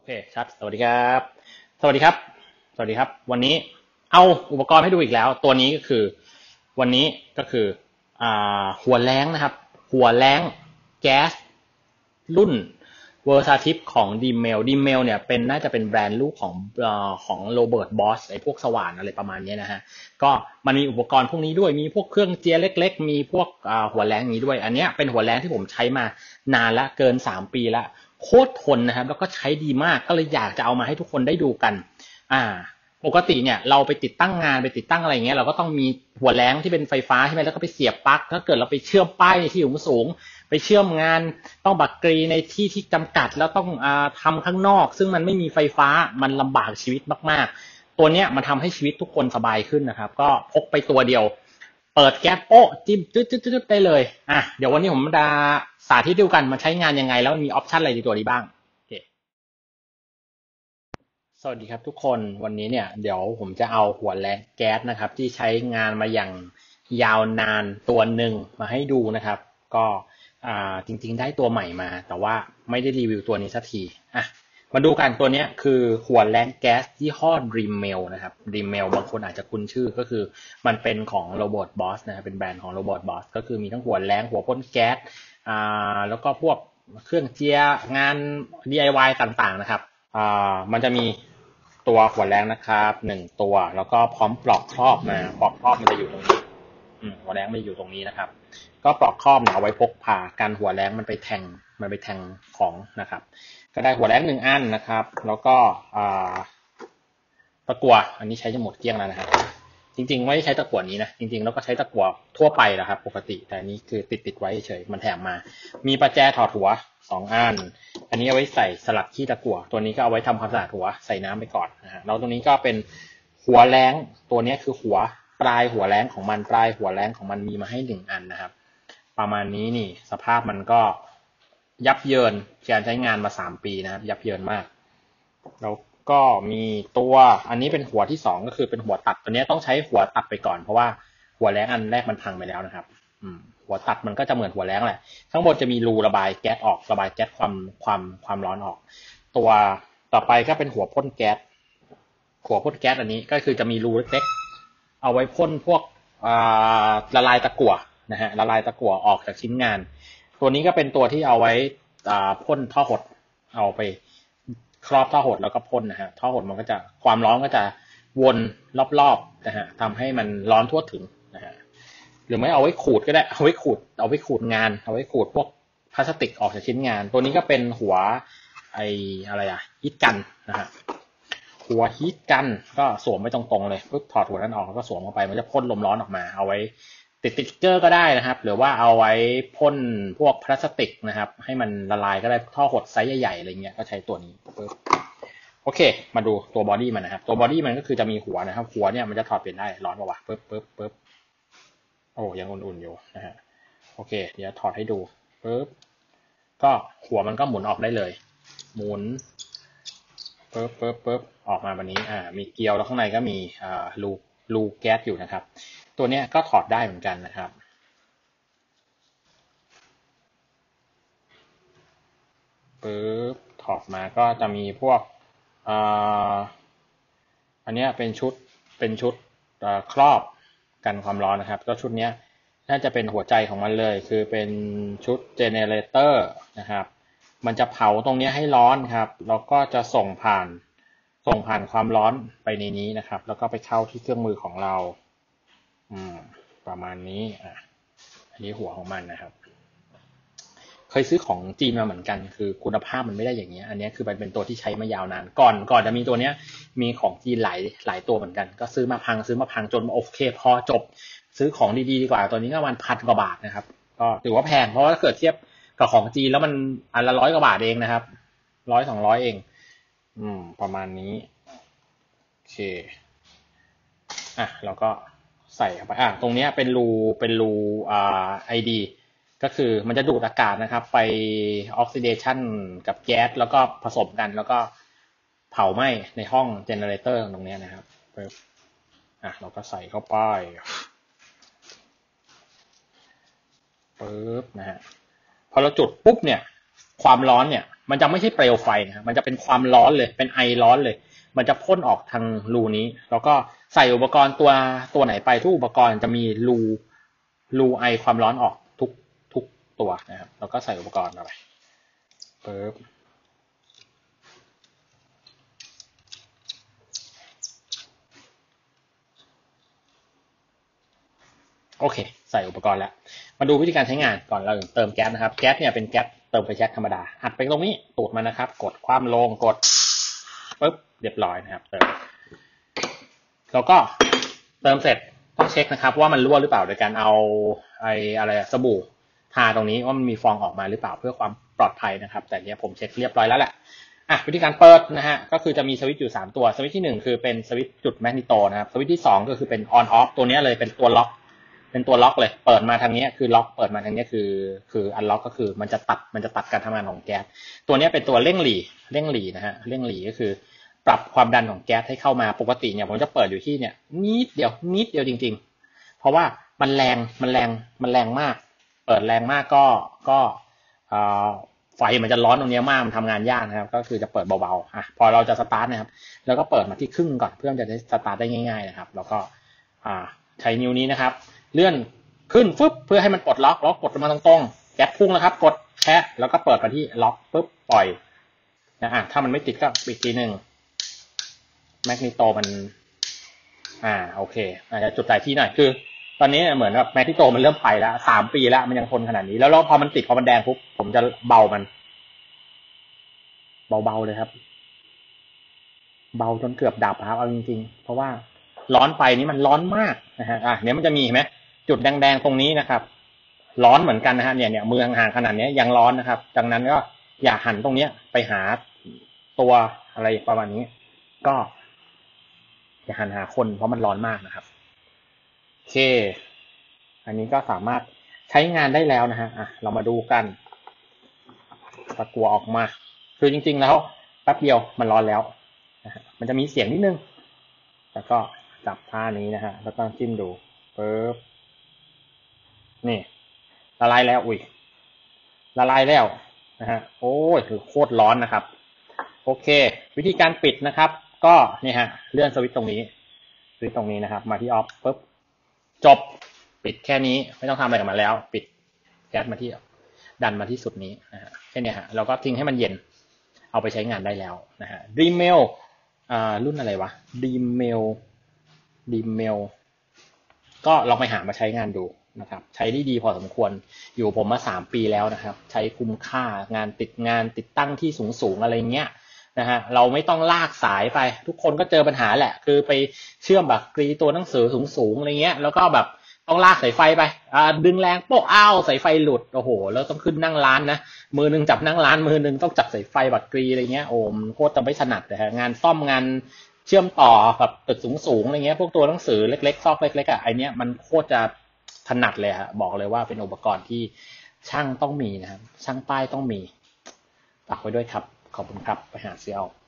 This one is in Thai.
เคชัดสวัสดีครับสวัสดีครับสวัสดีครับวันนี้เอาอุปกรณ์ให้ดูอีกแล้วตัวนี้ก็คือวันนี้ก็คือหัวแล้งนะครับหัวแล้งแก๊สรุ่นเวอร์ซาทิฟของดีเมลเนี่ยเป็นน่าจะเป็นแบรนด์ลูกของโรเบิร์ตบอสไอ้พวกสว่านอะไรประมาณนี้นะฮะก็มันมีอุปกรณ์พวกนี้ด้วยมีพวกเครื่องเจียร์เล็กๆมีพวกหัวแล้งนี้ด้วยอันนี้เป็นหัวแล้งที่ผมใช้มานานละเกิน3 ปีละโคตรทนนะครับแล้วก็ใช้ดีมากก็เลยอยากจะเอามาให้ทุกคนได้ดูกันอ่าปกติเนี่ยเราไปติดตั้งงานไปติดตั้งอะไรเงี้ยเราก็ต้องมีหัวแล้งที่เป็นไฟฟ้าใช่ไหมแล้วก็ไปเสียบปลั๊กถ้าเกิดเราไปเชื่อมป้ายในที่สูงไปเชื่อมงานต้องบักกรีในที่จำกัดแล้วต้องทำข้างนอกซึ่งมันไม่มีไฟฟ้ามันลำบากชีวิตมากๆตัวเนี้ยมันทำให้ชีวิตทุกคนสบายขึ้นนะครับก็พกไปตัวเดียวเปิดแก๊สโป๊ะจิ้มจึ๊ดได้เลยเดี๋ยววันนี้ผมจะสาธิตดูกันมันใช้งานยังไงแล้วมีออปชันอะไรในตัวนี้บ้างโอเคสวัสดีครับทุกคนวันนี้เนี่ยเดี๋ยวผมจะเอาหัวแรงแก๊สนะครับที่ใช้งานมาอย่างยาวนานตัวหนึ่งมาให้ดูนะครับก็จริงๆได้ตัวใหม่มาแต่ว่าไม่ได้รีวิวตัวนี้สักทีมาดูกันตัวนี้คือหัวแรงแก๊สยี่ห้อ Dreammel นะครับ Dreammel บางคนอาจจะคุ้นชื่อก็คือมันเป็นของ Robot Boss นะครับเป็นแบรนด์ของ Robot Boss ก็คือมีทั้งหัวแรงหัวพ่นแก๊สแล้วก็พวกเครื่องเจียร์งาน DIY ต่างๆนะครับมันจะมีตัวหัวแรงนะครับ1 ตัวแล้วก็พร้อมปลอกครอบมาปลอกครอบมันจะอยู่ตรงนี้หัวแรงมันอยู่ตรงนี้นะครับก็ปลอกครอบเนี่ยเอาไว้พกพากันหัวแรงมันไปแทงของนะครับก็ได้หัวแรง1 อันนะครับแล้วก็ตะกั่วอันนี้ใช้จะหมดเกลี้ยงแล้วนะครับจริงๆไม่ได้ใช้ตะกั่วนี้นะจริงๆแล้วก็ใช้ตะกั่วทั่วไปนะครับปกติแต่อันนี้คือติดไว้เฉยมันแถมมามีประแจถอดหัว2 อันอันนี้เอาไว้ใส่สลัดขี้ตะกั่วตัวนี้ก็เอาไว้ทำความสะอาดหัวใส่น้ำไปก่อนนะฮะแล้วตรงนี้ก็เป็นหัวแรงตัวนี้คือปลายหัวแรงของมันปลายหัวแรงของมันมีมาให้1 อันนะครับประมาณนี้นี่สภาพมันก็ยับเยินการใช้งานมา3 ปีนะครับยับเยินมากแล้วก็มีตัวอันนี้เป็นหัวที่2ก็คือเป็นหัวตัดตัวนี้ต้องใช้หัวตัดไปก่อนเพราะว่าหัวแรงอันแรกมันพังไปแล้วนะครับหัวตัดมันก็จะเหมือนหัวแรงแหละข้างบนจะมีรูระบายแก๊สออกระบายแก๊สความร้อนออกตัวต่อไปก็เป็นหัวพ่นแก๊สอันนี้ก็คือจะมีรูเล็กๆเอาไว้พ่นพวกละลายตะกั่วนะฮะละลายตะกั่วออกจากชิ้นงานตัวนี้ก็เป็นตัวที่เอาไว้พ่นท่อหดเอาไปครอบท่อหดแล้วก็พ่นนะฮะท่อหดมันก็จะความร้อนก็จะวนรอบๆนะฮะทำให้มันร้อนทั่วถึงนะฮะหรือไม่เอาไว้ขูดก็ได้เอาไว้ขูดงานเอาไว้ขูดพวกพลาสติกออกจากชิ้นงานตัวนี้ก็เป็นหัวฮีทกันนะฮะหัวฮีทกันก็สวมไว้ตรงๆเลยปุ๊บถอดหัวนั้นออกแล้วก็สวมเข้าไปมันจะพ่นลมร้อนออกมาเอาไว้ติดสติ๊กเกอร์ก็ได้นะครับหรือว่าเอาไว้พ่นพวกพลาสติกนะครับให้มันละลายก็ได้ท่อหดไซส์ใหญ่ๆอะไรเงี้ยก็ใช้ตัวนี้ปุ๊บโอเคมาดูตัวบอดี้มันนะครับตัวบอดี้มันก็คือจะมีหัวนะครับหัวเนี่ยมันจะถอดเปลี่ยนได้ร้อนป่าวะปุ๊บโอ้ยังอุ่นๆอยู่นะฮะโอเคเดี๋ยวถอดให้ดูปุ๊บก็หัวมันก็หมุนออกได้เลยหมุนปุ๊บออกมาแบบนี้มีเกลียวแล้วข้างในก็มีรูแก๊สอยู่นะครับตัวเนี้ยก็ถอดได้เหมือนกันนะครับปุ๊บถอดมาก็จะมีพวกอันนี้เป็นชุดครอบกันความร้อนนะครับก็ชุดนี้น่าจะเป็นหัวใจของมันเลยคือเป็นชุดเจเนเรเตอร์นะครับมันจะเผาตรงนี้ให้ร้อนครับแล้วก็จะส่งผ่านความร้อนไปในนี้นะครับแล้วก็ไปเข้าที่เครื่องมือของเราประมาณนี้อันนี้หัวของมันนะครับเคยซื้อของจีนมาเหมือนกันคือคุณภาพมันไม่ได้อย่างเงี้ยอันนี้คือมันเป็นตัวที่ใช้มายาวนานก่อนจะมีตัวเนี้ยมีของจีนหลายตัวเหมือนกันก็ซื้อมาพังจนโอเคพอจบซื้อของดีๆดีกว่าตัวนี้ก็ประมาณ1,000 กว่าบาทนะครับก็ถือว่าแพงเพราะว่าถ้าเกิดเทียบกับของจีนแล้วมันอันละ100 กว่าบาทเองนะครับ100-200เองประมาณนี้โอเคแล้วก็ใส่เข้าไปตรงนี้เป็นรูIDก็คือมันจะดูดอากาศนะครับไปออกซิเดชันกับแก๊สแล้วก็ผสมกันแล้วก็เผาไหม้ในห้องเจเนเรเตอร์ตรงนี้นะครับเราก็ใส่เข้าไปปุ๊บนะฮะพอเราจุดปุ๊บเนี่ยความร้อนเนี่ยมันจะไม่ใช่เปลวไฟนะครับมันจะเป็นความร้อนเลยเป็นไอร้อนเลยมันจะพ่นออกทางรูนี้แล้วก็ใส่อุปกรณ์ตัวไหนไปทุกอุปกรณ์จะมีรูไอความร้อนออกทุกตัวนะครับแล้วก็ใส่อุปกรณ์เข้าไปปึ๊บโอเคใส่อุปกรณ์แล้วมาดูวิธีการใช้งานก่อนเราเติมแก๊สนะครับแก๊สเนี่ยเป็นแก๊สเติมไฟแช็กธรรมดาอัดไปตรงนี้ตูดมันนะครับกดคว่ำลงกดปึ๊บเรียบร้อยนะครับเติมแล้วก็เติมเสร็จต้องเช็คนะครับว่ามันรั่วหรือเปล่าโดยการเอาอะไรสบู่ทาตรงนี้ว่ามันมีฟองออกมาหรือเปล่าเพื่อความปลอดภัยนะครับแต่เนี้ยผมเช็คเรียบร้อยแล้วแหละวิธีการเปิดนะฮะก็คือจะมีสวิตช์อยู่3ตัวสวิตช์ที่1คือเป็นสวิตช์จุดแมกนิโตนะครับสวิตช์ที่2ก็คือเป็นออนออฟตัวนี้เลยเป็นตัวล็อกเลยเปิดมาทางนี้คือล็อกเปิดมาทางนี้คืออันล็อกก็คือมันจะตัดการทำงานของแก๊สตัวนี้เป็นตัวเร่งหรี่นะฮะเร่งหรี่ก็คือปรับความดันของแก๊สให้เข้ามาปกติเนี่ยผมจะเปิดอยู่ที่เนี่ยนิดเดียวจริงๆเพราะว่ามันแรงมากเปิดแรงมากก็ไฟมันจะร้อนตรงนี้มากมันทำงานยากนะครับก็คือจะเปิดเบาๆพอเราจะสตาร์ทนะครับแล้วก็เปิดมาที่ครึ่งก่อนเพื่อจะได้สตาร์ทได้ง่ายๆนะครับแล้วก็ใช้นิ้วนี้นะครับเลื่อนขึ้นฟึบเพื่อให้มันปลดล็อกแล้วกดมาตรงๆแก๊สพุ่งนะครับกดแคะแล้วก็เปิดไปที่ล็อกปึ๊บปล่อยนะถ้ามันไม่ติดก็ปิดทีนึงแมกนิโตมันโอเคอาจจะจุดหลายที่หน่อยคือตอนนี้เหมือนกับแมกนิโตมันเริ่มไปแล้ว3 ปีแล้วมันยังทนขนาดนี้แล้วพอมันติดพอมันแดงปุ๊บผมจะเบามันเบาเลยครับเบาจนเกือบดับครับเอาจริงๆเพราะว่าร้อนไปนี่มันร้อนมากนะฮะเนี่ยมันจะมีเห็นไหมจุดแดงๆตรงนี้นะครับร้อนเหมือนกันนะฮะเนี่ยมือห่างๆขนาดนี้ยังร้อนนะครับดังนั้นก็อย่าหันตรงเนี้ยไปหาตัวอะไรประมาณนี้ก็อย่าหันหาคนเพราะมันร้อนมากนะครับโอเคอันนี้ก็สามารถใช้งานได้แล้วนะฮะเรามาดูกันตะกั่วออกมาคือจริงๆแล้วแป๊บเดียวมันร้อนแล้วนะฮะมันจะมีเสียงนิดนึงแล้วก็จับท่านี้นะฮะแล้วก็จิ้มดูปึ๊บนี่ละลายแล้วละลายแล้วนะฮะโอ้ยคือโคตรร้อนนะครับโอเควิธีการปิดนะครับก็นี่ฮะเลื่อนสวิตช์ตรงนี้นะครับมาที่ออฟปึ๊บจบปิดแค่นี้ไม่ต้องทำอะไรกับมันแล้วปิดแก๊สมาที่ดันมาที่สุดนี้นะฮะแค่นี้ฮะเราก็ทิ้งให้มันเย็นเอาไปใช้งานได้แล้วนะฮะDremelรุ่นอะไรวะDremelก็ลองไปหามาใช้งานดูนะครับใช้ได้ดีพอสมควรอยู่ผมมา3 ปีแล้วนะครับใช้คุ้มค่างานติดตั้งที่สูงอะไรเงี้ยนะฮะเราไม่ต้องลากสายไปทุกคนก็เจอปัญหาแหละคือไปเชื่อมแบบกรีตัวหนังสือสูงอะไรเงี้ยแล้วก็แบบต้องลากสายไฟไปดึงแรงโป๊ะสายไฟหลุดโอ้โหแล้วต้องขึ้นนั่งร้านนะมือนึงจับนั่งร้านมือนึงต้องจับสายไฟบัตรกรีอะไรเงี้ยโอ้มโคตรจะไม่ถนัดเลยฮะงานซ่อมงานเชื่อมต่อกับตึกสูงอะไรเงี้ยพวกตัวหนังสือเล็กๆซอกเล็กๆไอเนี้ยมันโคตรจะถนัดเลยฮะบอกเลยว่าเป็นอุปกรณ์ที่ช่างต้องมีนะครับช่างป้ายต้องมีฝากไว้ด้วยครับขอบคุณครับไปหาซื้อเอา